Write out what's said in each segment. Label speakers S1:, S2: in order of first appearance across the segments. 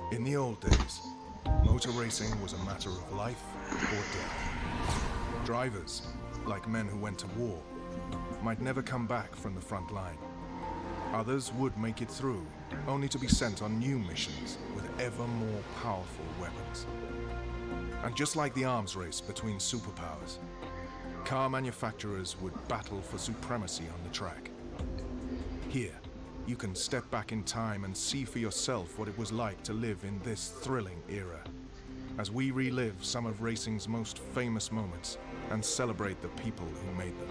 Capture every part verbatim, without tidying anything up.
S1: In the old days, motor racing was a matter of life or death. Drivers, like men who went to war, might never come back from the front line. Others would make it through, only to be sent on new missions with ever more powerful weapons. And just like the arms race between superpowers, car manufacturers would battle for supremacy on the track. Here, you can step back in time and see for yourself what it was like to live in this thrilling era, as we relive some of racing's most famous moments and celebrate the people who made them.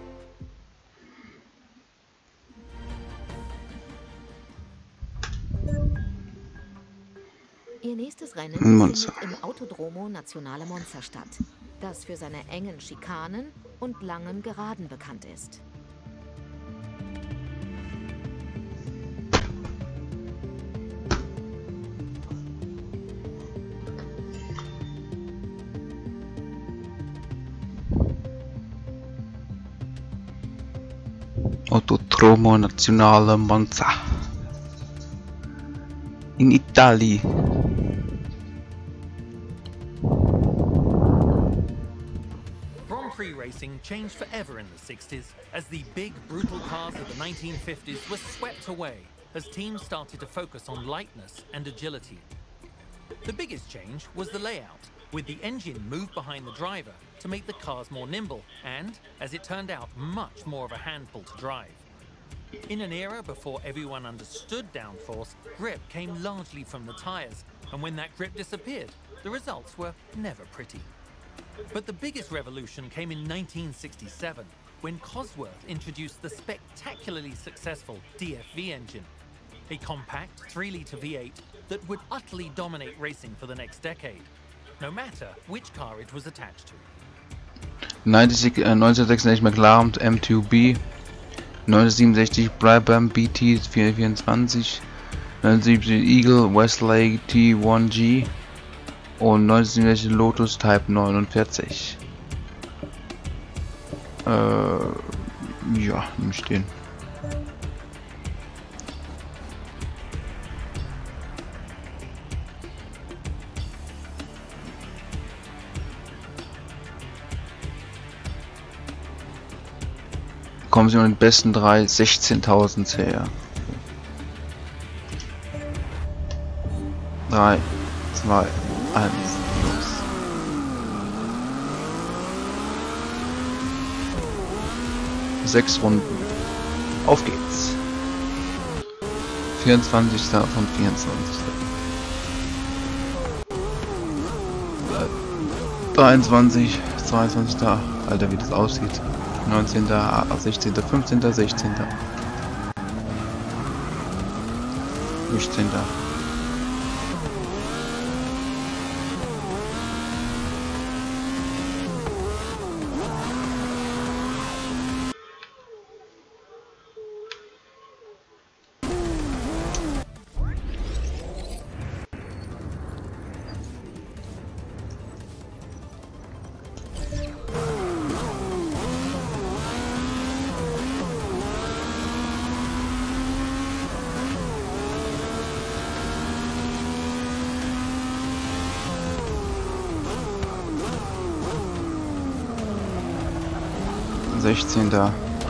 S2: Ihr nächstes Rennen findet im Autodromo Nazionale Monza statt, das für seine engen Schikanen und langen Geraden bekannt ist.
S3: Autodromo Nazionale Monza in Italy.
S4: Grand Prix racing changed forever in the sixties as the big, brutal cars of the nineteen fifties were swept away as teams started to focus on lightness and agility. The biggest change was the layout, with the engine moved behind the driver to make the cars more nimble and, as it turned out, much more of a handful to drive. In an era before everyone understood downforce, grip came largely from the tires, and when that grip disappeared, the results were never pretty. But the biggest revolution came in nineteen sixty-seven, when Cosworth introduced the spectacularly successful D F V engine, a compact three litre V eight that would utterly dominate racing for the next decade, no matter which car it was attached to.
S3: neunzehnhundertsechsundsechzig McLaren M zwei B, neunzehnhundertsiebenundsechzig Brabham B T vierhundertvierundzwanzig, neunzehnhundertsiebzig Eagle Westlake T eins G und neunzehnhundertsiebenundsechzig Lotus Type neunundvierzig. Äh, ja, im Stehen. Kommen sie unter den besten drei, sechzehntausend C R. drei, zwei, eins, los. Sechs Runden. Auf geht's. vierundzwanzigster von vierundzwanzigster dreiundzwanzig, zweiundzwanzigster Alter, wie das aussieht. neunzehnter, sechzehnter, fünfzehnter, sechzehnter. sechzehnter. sechzehnter.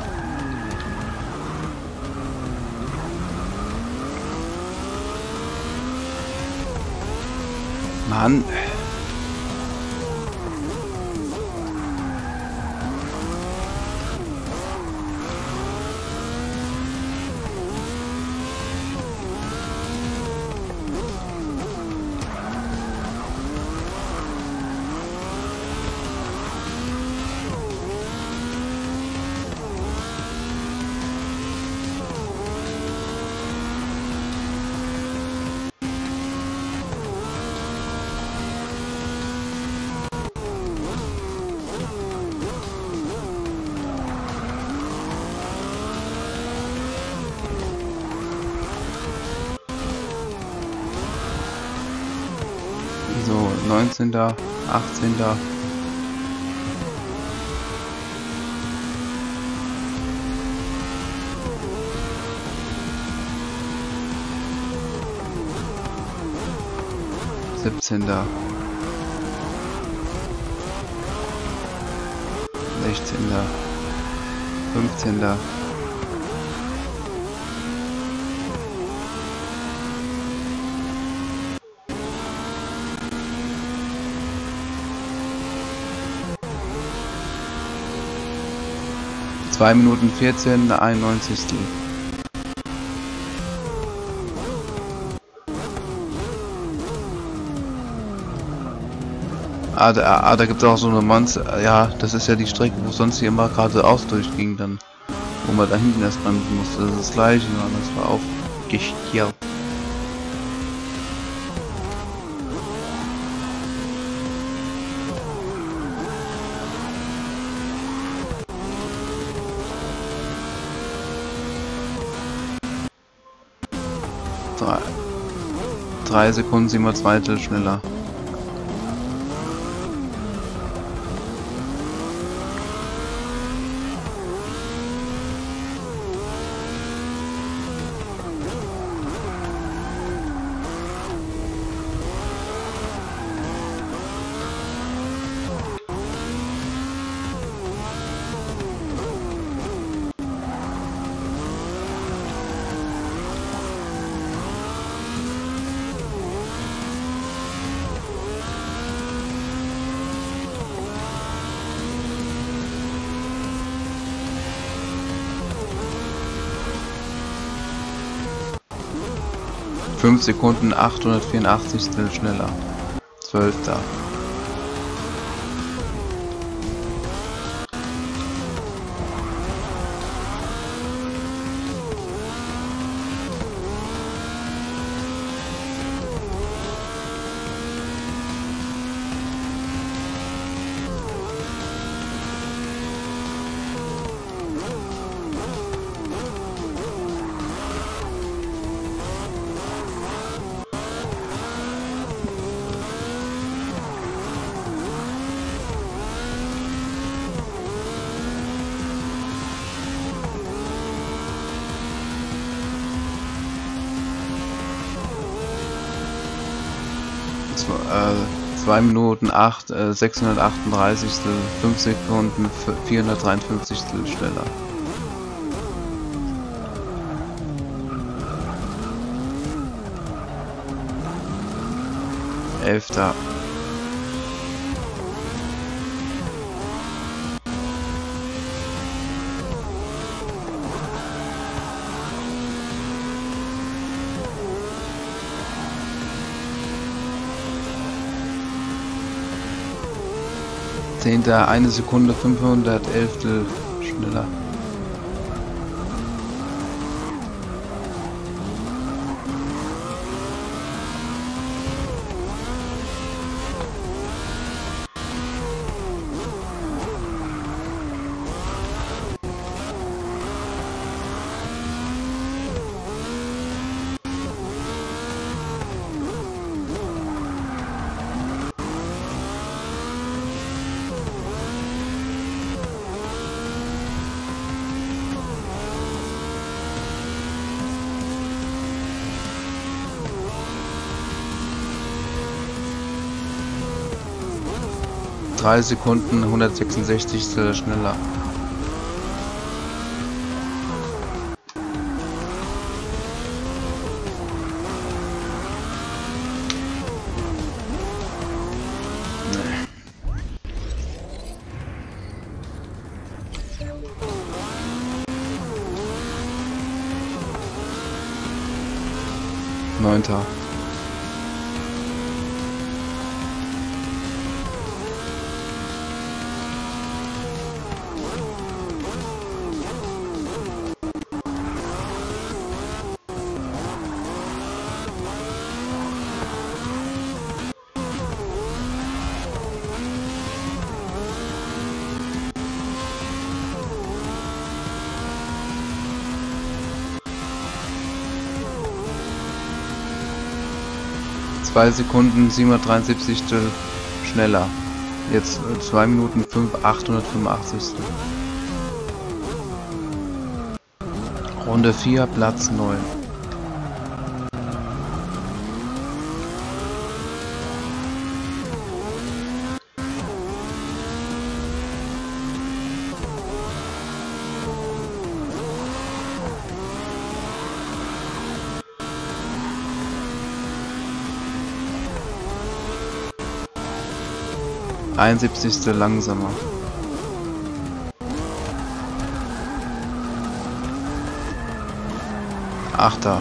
S3: Mann. So, neunzehnter, achtzehnter. siebzehnter sechzehnter fünfzehnter zwei Minuten vierzehn, einundneunzigstel. Ah, da, ah, da gibt es auch so eine Monster. Ja, das ist ja die Strecke, wo sonst hier immer geradeaus durchging, dann, wo man da hinten erst bremsen musste. Das ist das gleiche, Mann. Das war auch gestiert. Drei, drei Sekunden, sieben Zweitel schneller. fünf Sekunden, achthundertvierundachtzigstel schneller. zwölfter. zwei Minuten acht, äh, sechshundertachtunddreißigstel, fünf Sekunden, vierhundertdreiundfünfzigstel schneller. Elfter. Zehnter, eine Sekunde, fünfhundertelftel schneller. drei Sekunden, hundertsechsundsechzigstel schneller. Neunter. zwei Sekunden, siebenhundertdreiundsiebzigstel schneller. Jetzt zwei Minuten fünf, achthundertfünfundachtzigstel. Runde vier, Platz neun. einundsiebzig. langsamer. Achter.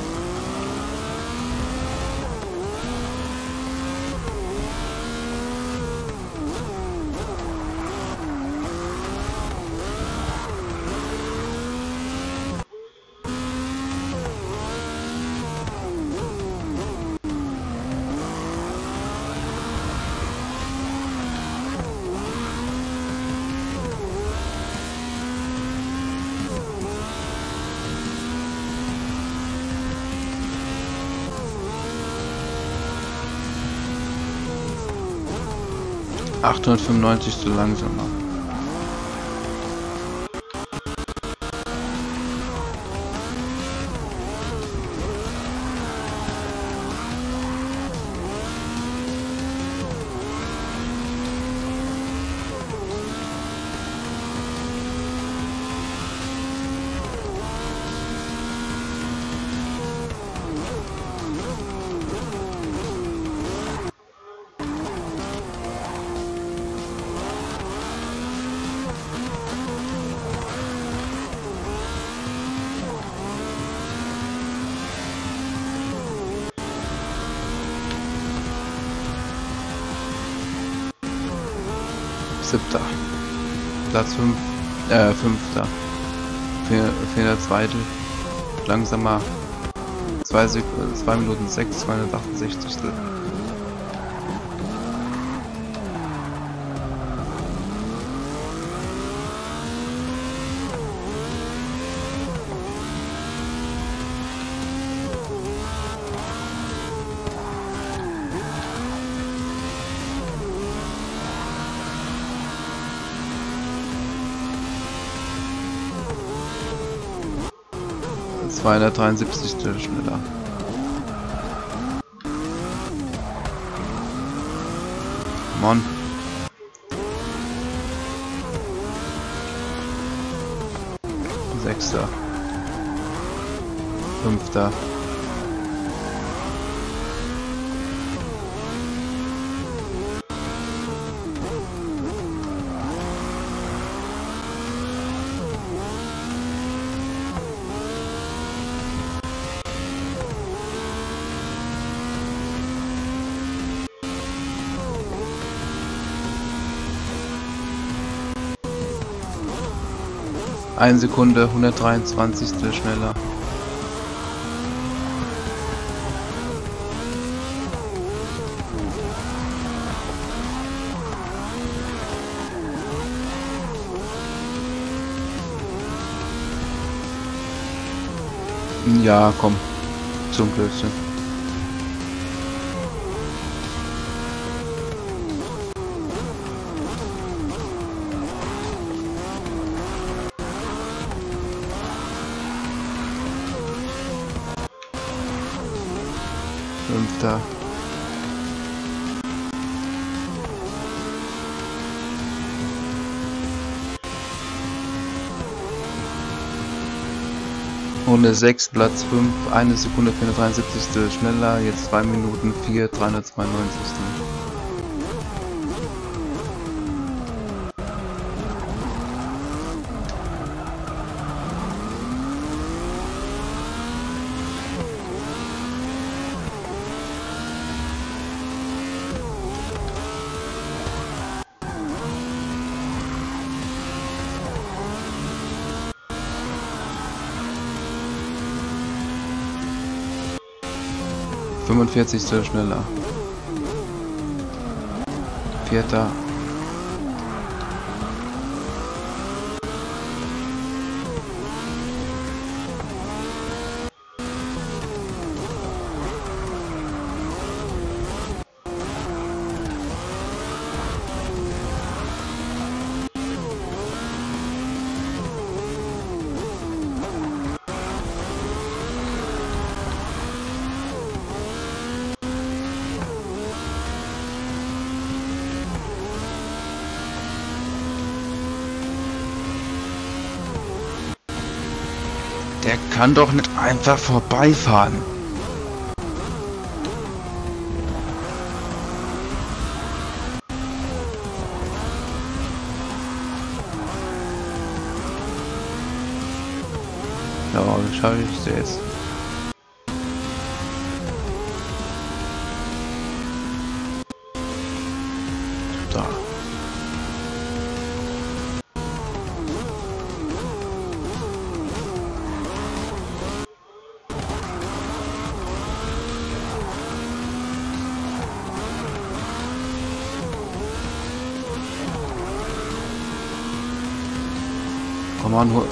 S3: achthundertfünfundneunzig. langsamer. Siebter. Platz fünf, äh, fünfter. Vierter, zweite. Langsamer. Zwei Sekunden, zwei Minuten sechs, zweihundertachtundsechzig. zweihundertdreiundsiebzig. schneller. Mann. Sechster. Fünfter. Eine Sekunde, hundertdreiundzwanzig. schneller. Ja, komm. Zum Blödsinn. Fünfter. Runde sechs, Platz fünf, eine Sekunde vierhundertdreiundsiebzig. schneller, jetzt zwei Minuten vier, dreihundertzweiundneunzig. fünfundvierzig. schneller. Vierter. Der kann doch nicht einfach vorbeifahren. schaffe ich jetzt. Da. Komm an, hol.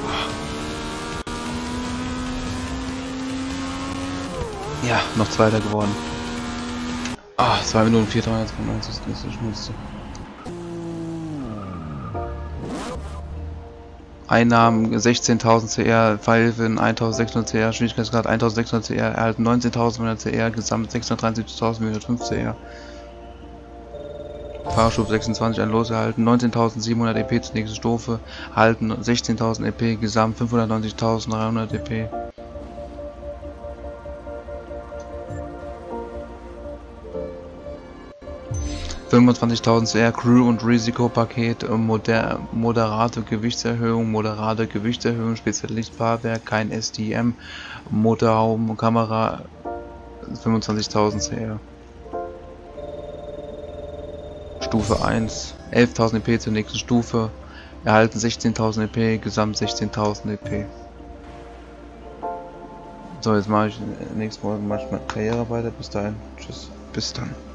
S3: Ja, noch Zweiter geworden. Ah, zwei Minuten vierhundertdreiundneunzig, das ist das Schnellste. Einnahmen sechzehntausend C R, Pfeilwin eintausendsechshundert C R, Schwierigkeitsgrad eintausendsechshundert C R, erhalten neunzehntausendhundert C R, gesamt sechshundertdreiundsiebzigtausendvierhundertfünf C R. Fahrschub sechsundzwanzig, ein Los erhalten, neunzehntausendsiebenhundert E P zur nächsten Stufe, erhalten sechzehntausend E P, gesamt fünfhundertneunzigtausenddreihundert E P. fünfundzwanzigtausend C R, Crew- und Risikopaket, moder moderate Gewichtserhöhung, moderate Gewichtserhöhung, Spezialistfahrwerk, kein S D M, Motorhaube, Kamera, fünfundzwanzigtausend C R. Stufe eins, elftausend E P zur nächsten Stufe, erhalten sechzehntausend E P, gesamt sechzehntausend E P. So, jetzt mache ich nächstes Mal mache ich meine Karriere weiter. Bis dahin, tschüss, bis dann.